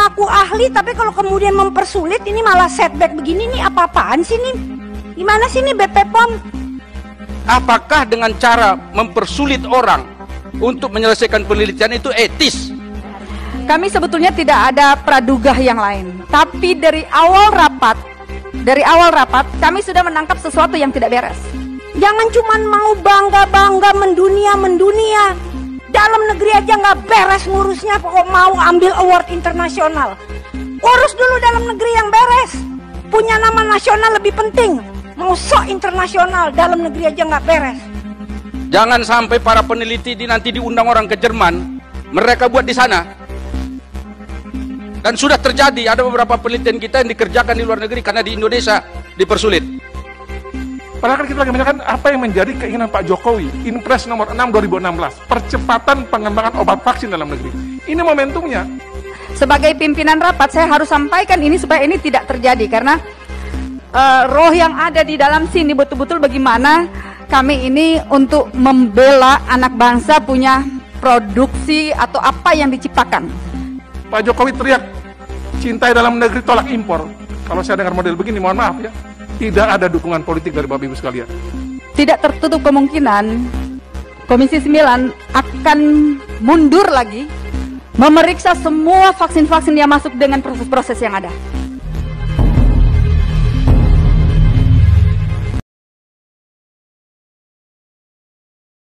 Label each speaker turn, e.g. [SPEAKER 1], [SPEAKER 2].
[SPEAKER 1] mengaku ahli, tapi kalau kemudian mempersulit, ini malah setback begini nih, apa-apaan sih nih? Gimana sih nih BP POM?
[SPEAKER 2] Apakah dengan cara mempersulit orang untuk menyelesaikan penelitian itu etis?
[SPEAKER 3] Kami sebetulnya tidak ada praduga yang lain, tapi dari awal rapat kami sudah menangkap sesuatu yang tidak beres.
[SPEAKER 1] Jangan cuman mau bangga-bangga mendunia. Dalam negeri aja nggak beres ngurusnya, kok mau ambil award internasional. Urus dulu dalam negeri yang beres. Punya nama nasional lebih penting. Mau sok internasional, dalam negeri aja nggak beres.
[SPEAKER 2] Jangan sampai para peneliti nanti diundang orang ke Jerman, mereka buat di sana. Dan sudah terjadi, ada beberapa penelitian kita yang dikerjakan di luar negeri karena di Indonesia dipersulit.
[SPEAKER 4] Padahal kan kita lagi menanyakan apa yang menjadi keinginan Pak Jokowi, Inpres nomor 6 2016, percepatan pengembangan obat vaksin dalam negeri. Ini momentumnya.
[SPEAKER 3] Sebagai pimpinan rapat, saya harus sampaikan ini supaya ini tidak terjadi, karena roh yang ada di dalam sini betul-betul bagaimana kami ini untuk membela anak bangsa punya produksi atau apa yang diciptakan.
[SPEAKER 4] Pak Jokowi teriak, cintai dalam negeri, tolak impor. Kalau saya dengar model begini, mohon maaf ya, tidak ada dukungan politik dari Bapak Ibu sekalian. Tidak
[SPEAKER 3] tertutup kemungkinan Komisi 9 akan mundur lagi memeriksa semua vaksin-vaksin yang masuk dengan proses-proses yang ada.